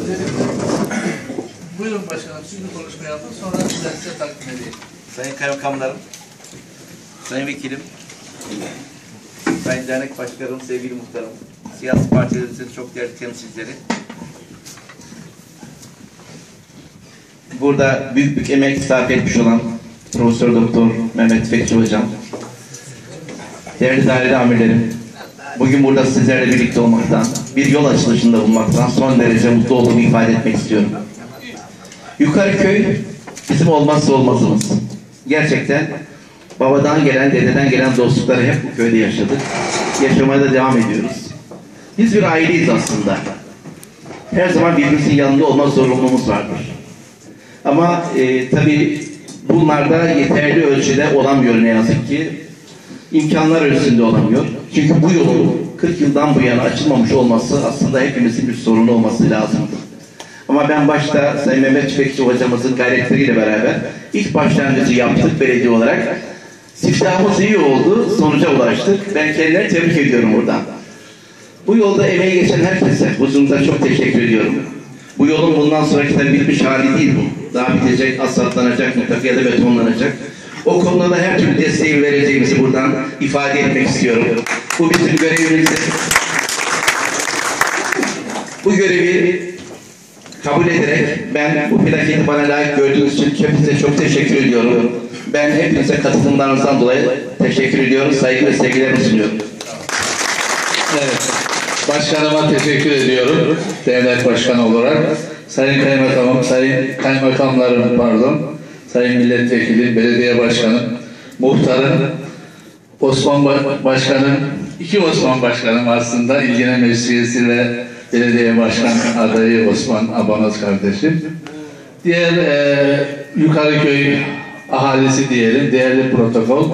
Buyurun başkanım, siz bir konuşma yapın, sonra size takdim edeyim. Sayın kaymakamlarım, sayın vekilim, sayın dernek başkanım, sevgili muhtarım, siyasi partilerimizin çok değerli temsilcileri. Burada büyük emek sarf etmiş olan Profesör Doktor Mehmet Tüfekçi Hocam, değerli daire amirlerim, bugün burada sizlerle birlikte olmaktan, bir yol açılışında bulmaktan son derece mutlu olduğumu ifade etmek istiyorum. Yukarıköy bizim olmazsa olmazımız. Gerçekten babadan gelen, dededen gelen dostlukları hep bu köyde yaşadık. Yaşamaya da devam ediyoruz. Biz bir aileyiz aslında. Her zaman birbirimizin yanında olma zorunluluğumuz vardır. Ama tabii bunlarda yeterli ölçüde olamıyor ne yazık ki. İmkanlar ölçüsünde olamıyor. Çünkü bu yolun 40 yıldan bu yana açılmamış olması aslında hepimizin bir sorunu olması lazımdı. Ama ben başta Sayın Mehmet Tüfekçi hocamızın gayretleriyle beraber ilk başlangıcı yaptık belediye olarak. Siftahımız iyi oldu, sonuca ulaştık. Ben kendilerine tebrik ediyorum buradan. Bu yolda emeği geçen herkese huzurunuza çok teşekkür ediyorum. Bu yolun bundan sonraki de bitmiş hali değil bu. Daha bitecek, asfaltlanacak, mutlaka ya da betonlanacak. O konuda da her türlü desteği vereceğimizi buradan ifade etmek istiyorum. Bu bizim görevimizdir. Bu görevi kabul ederek ben bu plaketi bana layık gördüğünüz için hepinize çok teşekkür ediyorum. Ben hepinize katılımlarınızdan dolayı teşekkür ediyorum. Saygı ve sevgilerimi sunuyorum. Evet. Başkanıma teşekkür ediyorum. Devlet başkanı olarak. Sayın kaymakamım, sayın kaymakamlarım pardon. Sayın milletvekili, belediye başkanım, muhtarım, Osman başkanım, iki Osman başkanım aslında İlgine Meclisi ve belediye başkan adayı Osman Abanoz kardeşim. Diğer Yukarıköy ahalisi diyelim, değerli protokol.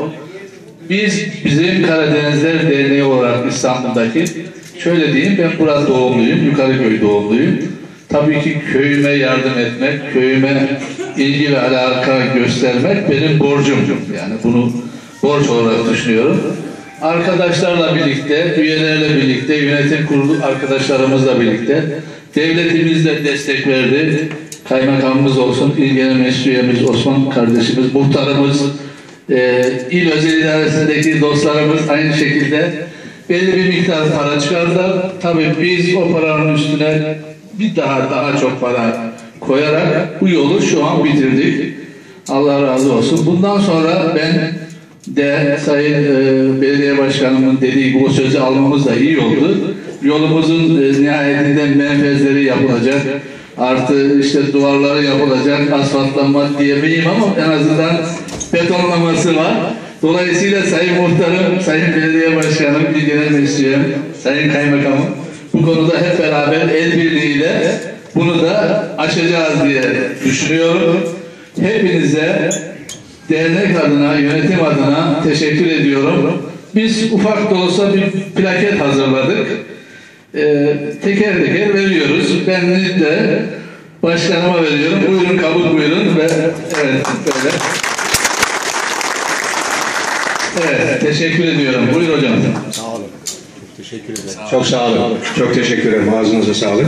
Bizim Karadenizler Derneği olarak İstanbul'daki, şöyle diyeyim, ben burada doğumluyum, Yukarıköy doğumluyum. Tabii ki köyüme yardım etmek, köyüme ilgi ve alaka göstermek benim borcum. Yani bunu borç olarak düşünüyorum. Arkadaşlarla birlikte, üyelerle birlikte, yönetim kurulu arkadaşlarımızla birlikte, devletimiz de destek verdi. Kaymakamımız olsun, İl Genel Meclis üyemiz Osman kardeşimiz, muhtarımız, il özel idaresindeki dostlarımız aynı şekilde belli bir miktar para çıkardılar. Tabii biz o paranın üstüne bir daha çok para koyarak bu yolu şu an bitirdik. Allah razı olsun. Bundan sonra ben de Sayın Belediye Başkanımın dediği gibi o sözü almamız da iyi oldu. Yolumuzun nihayetinde menfezleri yapılacak. Artı işte duvarları yapılacak. Asfaltlanma diyemeyim ama en azından betonlaması var. Dolayısıyla Sayın Muhtarım, Sayın Belediye Başkanım, İl Genel Meclis Üyem, Sayın Kaymakamım bu konuda hep beraber el birliğiyle bunu da aşacağız diye düşünüyorum. Hepinize dernek adına, yönetim adına teşekkür ediyorum. Biz ufak da olsa bir plaket hazırladık. Teker teker veriyoruz. Ben de başkanıma veriyorum. Buyurun, kabul buyurun ve evet böyle. Evet, teşekkür ediyorum. Buyur hocam. Sağ olun. Çok teşekkür ederim. Çok sağ olun. Çok teşekkür ederim. Ağzınıza sağlık.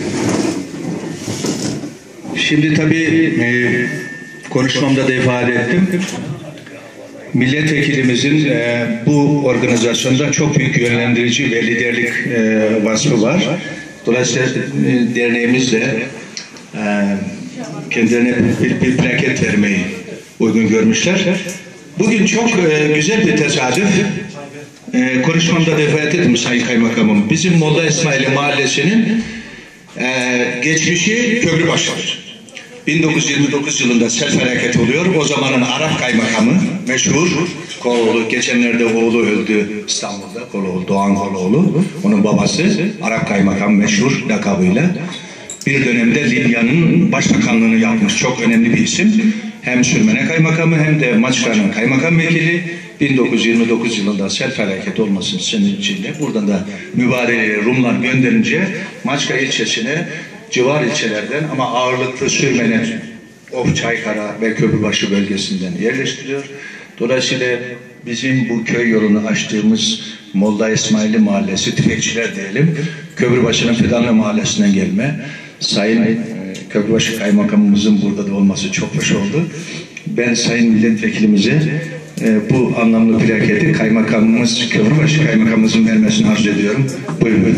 Şimdi tabii konuşmamda da ifade ettim. Milletvekilimizin bu organizasyonda çok büyük yönlendirici ve liderlik vasfı var. Dolayısıyla derneğimiz de kendilerine bir plaket vermeyi uygun görmüşler. Bugün çok güzel bir tesadüf. Konuşmamda da ifade ettim Sayın Kaymakamım. Bizim Molla İsmaili Mahallesi'nin geçmişi Köprübaşı'dır. 1929 yılında sel felaketi oluyor. O zamanın Arap kaymakamı meşhur Koloğlu, geçenlerde oğlu öldü İstanbul'da, Koloğlu, Doğan Koloğlu. Onun babası Arap kaymakam meşhur lakabıyla. Bir dönemde Libya'nın başbakanlığını yapmış çok önemli bir isim. Hem Sürmene kaymakamı hem de Maçka'nın kaymakam vekili. 1929 yılında sel felaketi olmasının sebebiyle buradan da mübareğe Rumlar gönderince Maçka ilçesine civar ilçelerden ama ağırlıklı Sürmene, Çaykara ve Köprübaşı bölgesinden yerleştiriyor. Dolayısıyla bizim bu köy yolunu açtığımız Molla İsmaili Mahallesi, Tüfekçiler diyelim, Köprübaşı'nın Fidanlı Mahallesi'nden gelme. Sayın Köprübaşı Kaymakamımızın burada da olması çok hoş oldu. Ben Sayın Milletvekilimize bu anlamlı plaketi Kaymakamımız, Köprübaşı Kaymakamımızın vermesini arz ediyorum. Buyurun.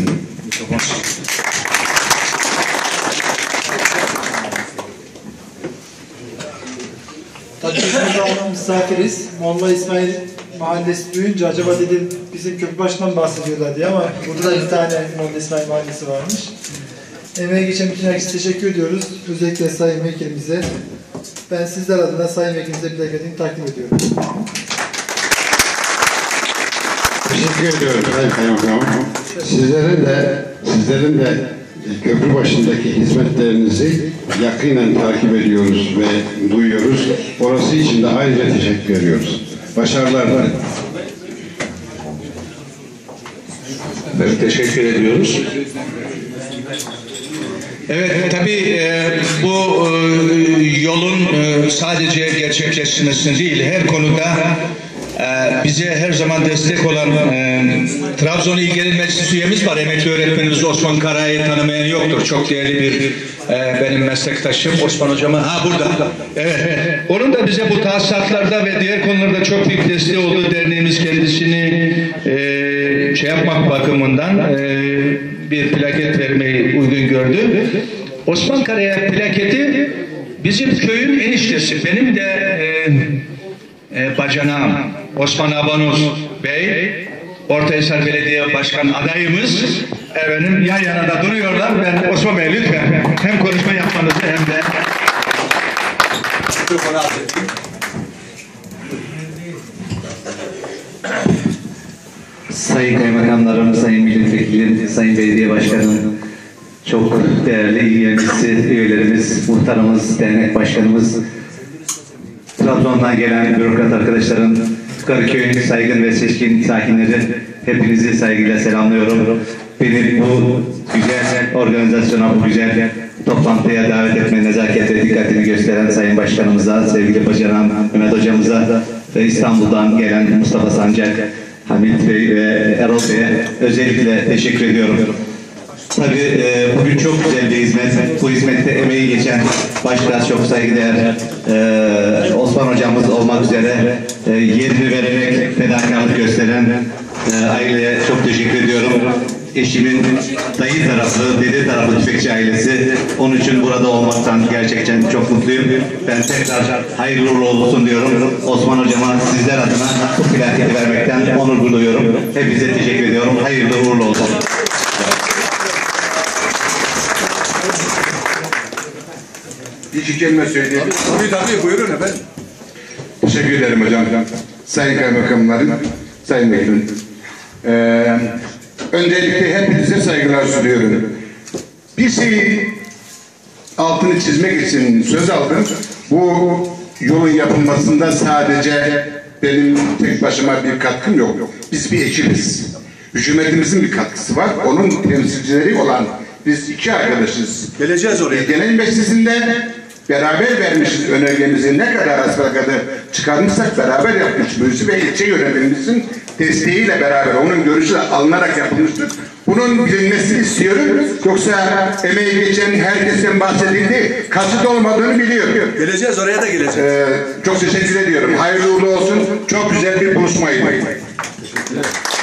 Tabii biz burada misafiriz. Molla İsmail Mahallesi duyunca acaba dedim bizim Köprübaşı'ndan bahsediyorlar diye, ama burada da bir tane Molla İsmail Mahallesi varmış. Emeğe geçen bütün herkese teşekkür ediyoruz. Özellikle Sayın Vekilimize. Ben sizler adına Sayın Vekilimize plaketini takdim ediyorum. Teşekkür ediyorum Sayın Kaymakamım. Sizlerin de köprü başındaki hizmetlerinizi yakinen takip ediyoruz ve duyuyoruz. Orası için de ayrıca teşekkür ediyoruz. Başarılar dilerim. Evet, teşekkür ediyoruz. Evet, tabii bu yolun sadece gerçekleşmesini değil, her konuda bize her zaman destek olan Trabzon İl Genel Meclis üyemiz var. Emekli öğretmenimiz Osman Kara'yı tanımayan yoktur. Çok değerli bir benim meslektaşım Osman hocamı. Burada. Evet. Onun da bize bu tahsisatlarda ve diğer konularda çok büyük desteği oldu. Derneğimiz kendisini yapmak bakımından bir plaket vermeyi uygun gördü. Osman Kara'ya plaketi bizim köyün eniştesi. Benim de bacanağım Osman Abanuz Bey, Ortahisar Belediye Başkan adayımız, efendim yan yana da duruyorlar. Ben Osman Bey lütfen hem konuşma yapmanızı hem de Sayın Kaymakamlarım, Sayın Milletvekilim, Sayın Belediye Başkanım, çok değerli il meclisi üyelerimiz, muhtarımız, dernek başkanımız, Trabzon'dan gelen bürokrat arkadaşlarım, Karaköy'ün saygın ve seçkin sakinleri, hepinizi saygıyla selamlıyorum. Beni bu güzel organizasyona, bu güzel toplantıya davet etme nezaket ve dikkatini gösteren Sayın Başkanımıza, sevgili bacanağım Mehmet Hocamıza ve İstanbul'dan gelen Mustafa Sancak, Hamit Bey ve Erol Bey'e özellikle teşekkür ediyorum. Tabii bugün çok güzel bir hizmet. Bu hizmette emeği geçen başta çok saygıdeğer Osman hocamız olmak üzere yerini vererek fedakarlık gösteren aileye çok teşekkür ediyorum. Eşimin dayı tarafı, dede tarafı tüfekçi ailesi. Onun için burada olmaktan gerçekten çok mutluyum. Ben tekrar hayırlı uğurlu olsun diyorum. Osman hocama sizler adına bu plaketi vermekten onur duyuyorum. Hepinize teşekkür ediyorum. Hayırlı uğurlu olsun. İki kelime söyleyeyim. Tabii buyurun efendim. Teşekkür ederim hocam. Sayın Kaymakamlarım, Sayın Vekilim. Öncelikle hepinize saygılar sunuyorum. Bir şeyi altını çizmek için söz aldım. Bu yolun yapılmasında sadece benim tek başıma bir katkım yok. Biz bir ekibiz. Hükümetimizin bir katkısı var. Onun temsilcileri olan biz iki arkadaşız. Geleceğiz oraya. Genel Meclisi'nde beraber vermişiz önergemizi, ne kadar asfaltı çıkarmışsak beraber yapmışız. Ve ilçe yönetimimizin desteğiyle beraber onun görüşü alınarak yapılmıştır. Bunun bilinmesini istiyorum. Yoksa emeği geçen herkesten bahsedildi. Kasıt olmadığını biliyorum. Geleceğiz, oraya da geleceğiz. Çok teşekkür ediyorum. Hayırlı uğurlu olsun. Çok güzel bir buluşmaydı.